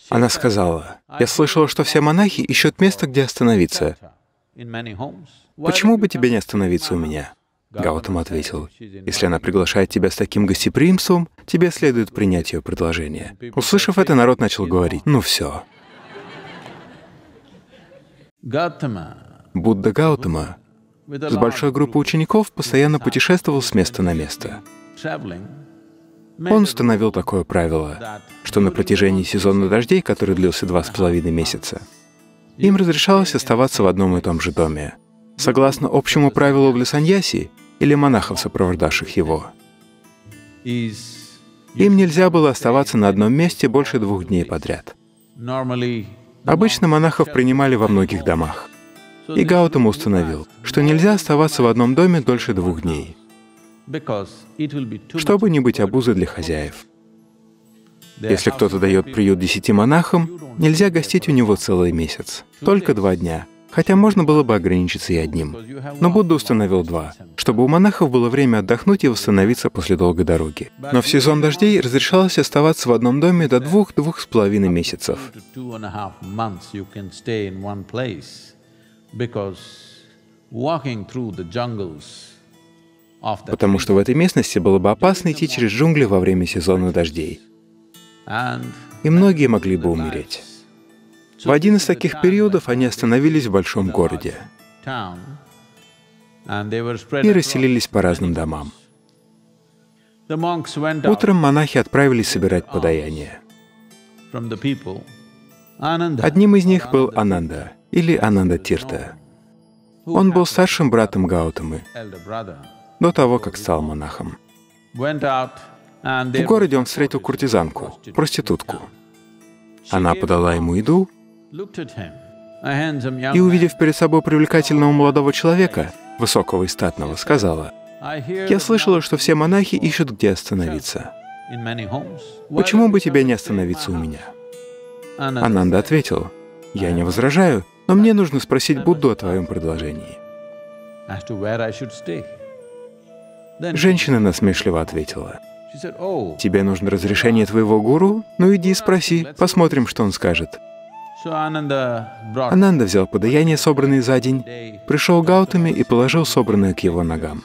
Она сказала: «Я слышала, что все монахи ищут место, где остановиться. Почему бы тебе не остановиться у меня?» Гаутама ответил: «Если она приглашает тебя с таким гостеприимством, тебе следует принять ее предложение». Услышав это, народ начал говорить: «Ну все». Будда Гаутама с большой группой учеников постоянно путешествовал с места на место. Он установил такое правило, что на протяжении сезона дождей, который длился 2,5 месяца, им разрешалось оставаться в одном и том же доме, согласно общему правилу для саньяси или монахов, сопровождавших его. Им нельзя было оставаться на одном месте больше 2 дней подряд. Обычно монахов принимали во многих домах. И Гаутама установил, что нельзя оставаться в одном доме дольше 2 дней, чтобы не быть обузой для хозяев. Если кто-то дает приют 10 монахам, нельзя гостить у него целый месяц, только 2 дня, хотя можно было бы ограничиться и одним. Но Будда установил 2, чтобы у монахов было время отдохнуть и восстановиться после долгой дороги. Но в сезон дождей разрешалось оставаться в одном доме до 2–2,5 месяцев. Потому что в этой местности было бы опасно идти через джунгли во время сезона дождей. И многие могли бы умереть. В один из таких периодов они остановились в большом городе и расселились по разным домам. Утром монахи отправились собирать подаяние. Одним из них был Ананда, или Ананда-тирта. Он был старшим братом Гаутамы до того, как стал монахом. В городе он встретил куртизанку, проститутку. Она подала ему еду и, увидев перед собой привлекательного молодого человека, высокого и статного, сказала: «Я слышала, что все монахи ищут, где остановиться. Почему бы тебе не остановиться у меня?» Ананда ответил: «Я не возражаю, но мне нужно спросить Будду о твоем предложении». Женщина насмешливо ответила: «Тебе нужно разрешение твоего гуру? Ну иди и спроси, посмотрим, что он скажет». Ананда взял подаяние, собранное за день, пришел к Гаутаме и положил собранное к его ногам.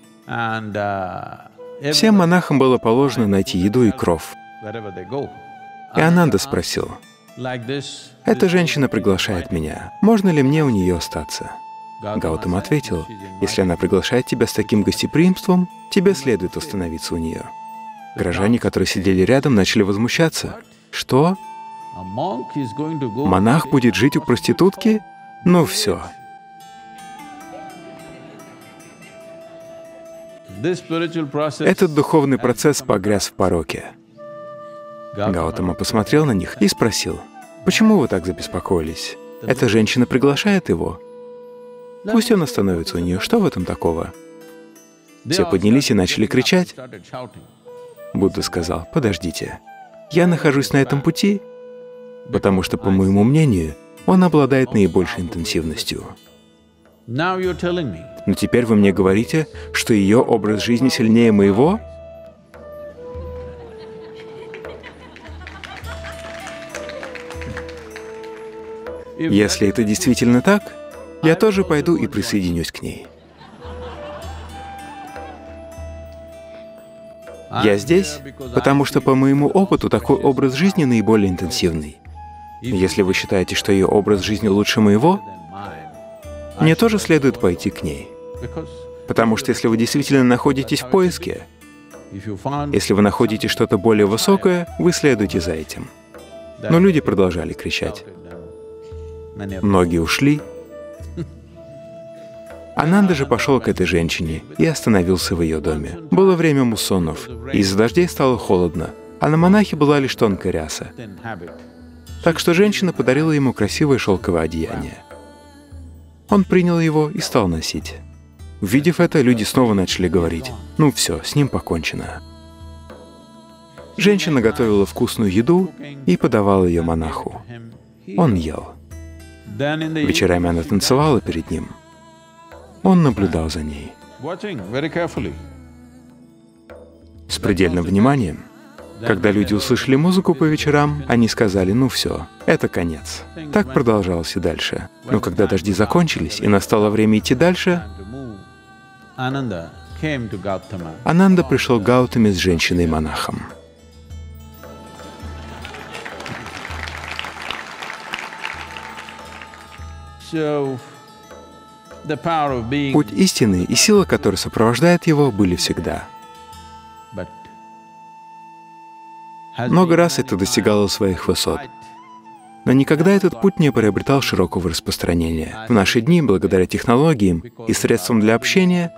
Всем монахам было положено найти еду и кров. И Ананда спросил: «Эта женщина приглашает меня, можно ли мне у нее остаться?» Гаутама ответил: «Если она приглашает тебя с таким гостеприимством, тебе следует остановиться у нее». Горожане, которые сидели рядом, начали возмущаться. «Что? Монах будет жить у проститутки? Ну все». Этот духовный процесс погряз в пороке. Гаутама посмотрел на них и спросил: «Почему вы так забеспокоились? Эта женщина приглашает его. Пусть он остановится у нее, что в этом такого?» Все поднялись и начали кричать. Будда сказал: «Подождите, я нахожусь на этом пути, потому что, по моему мнению, он обладает наибольшей интенсивностью. Но теперь вы мне говорите, что ее образ жизни сильнее моего?» Если это действительно так, я тоже пойду и присоединюсь к ней. Я здесь, потому что, по моему опыту, такой образ жизни наиболее интенсивный. Если вы считаете, что ее образ жизни лучше моего, мне тоже следует пойти к ней. Потому что если вы действительно находитесь в поиске, если вы находите что-то более высокое, вы следуете за этим. Но люди продолжали кричать. Многие ушли. Ананда же пошел к этой женщине и остановился в ее доме. Было время муссонов, и из-за дождей стало холодно, а на монахе была лишь тонкая ряса. Так что женщина подарила ему красивое шелковое одеяние. Он принял его и стал носить. Увидев это, люди снова начали говорить: «Ну все, с ним покончено». Женщина готовила вкусную еду и подавала ее монаху. Он ел. Вечерами она танцевала перед ним. Он наблюдал за ней. С предельным вниманием. Когда люди услышали музыку по вечерам, они сказали: «Ну все, это конец». Так продолжалось и дальше. Но когда дожди закончились и настало время идти дальше, Ананда пришел к Гаутаме с женщиной-монахом. Путь истины и сила, которая сопровождает его, были всегда. Много раз это достигало своих высот. Но никогда этот путь не приобретал широкого распространения. В наши дни, благодаря технологиям и средствам для общения,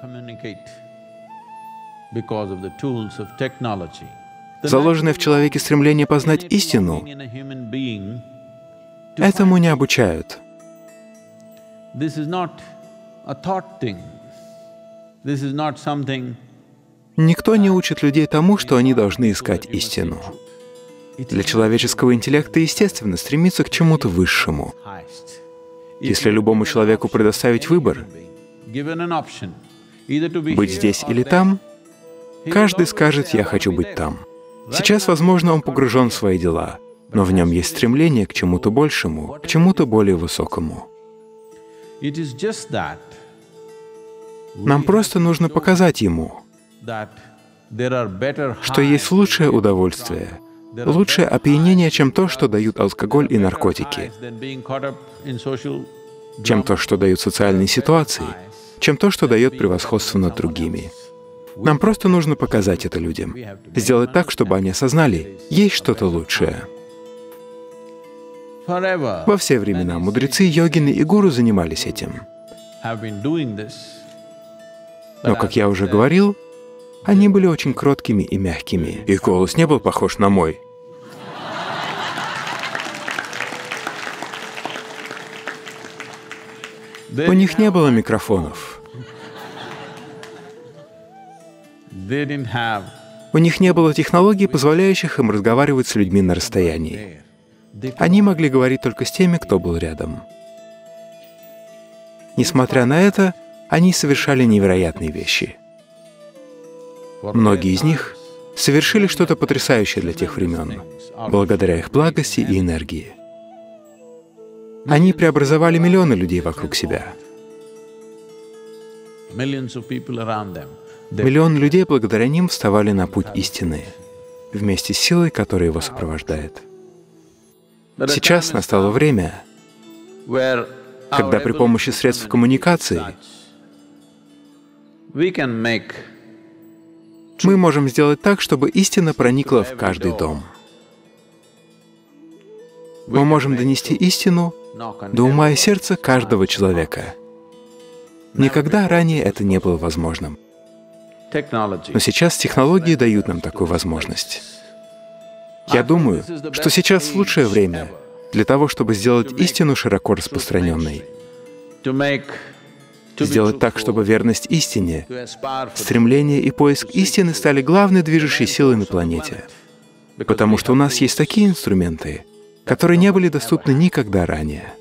заложенное в человеке стремление познать истину, этому не обучают. Никто не учит людей тому, что они должны искать истину. Для человеческого интеллекта естественно стремиться к чему-то высшему. Если любому человеку предоставить выбор, быть здесь или там, каждый скажет: «Я хочу быть там». Сейчас, возможно, он погружен в свои дела, но в нем есть стремление к чему-то большему, к чему-то более высокому. Нам просто нужно показать ему, что есть лучшее удовольствие, лучшее опьянение, чем то, что дают алкоголь и наркотики, чем то, что дают социальные ситуации, чем то, что дает превосходство над другими. Нам просто нужно показать это людям, сделать так, чтобы они осознали, есть что-то лучшее. Во все времена мудрецы, йогины и гуру занимались этим. Но, как я уже говорил, они были очень кроткими и мягкими. Их голос не был похож на мой. У них не было микрофонов. У них не было технологий, позволяющих им разговаривать с людьми на расстоянии. Они могли говорить только с теми, кто был рядом. Несмотря на это, они совершали невероятные вещи. Многие из них совершили что-то потрясающее для тех времен, благодаря их благости и энергии. Они преобразовали миллионы людей вокруг себя. Миллионы людей благодаря ним вставали на путь истины, вместе с силой, которая его сопровождает. Сейчас настало время, когда при помощи средств коммуникации мы можем сделать так, чтобы истина проникла в каждый дом. Мы можем донести истину до ума и сердца каждого человека. Никогда ранее это не было возможным. Но сейчас технологии дают нам такую возможность. Я думаю, что сейчас лучшее время для того, чтобы сделать истину широко распространенной. Сделать так, чтобы верность истине, стремление и поиск истины стали главной движущей силой на планете. Потому что у нас есть такие инструменты, которые не были доступны никогда ранее.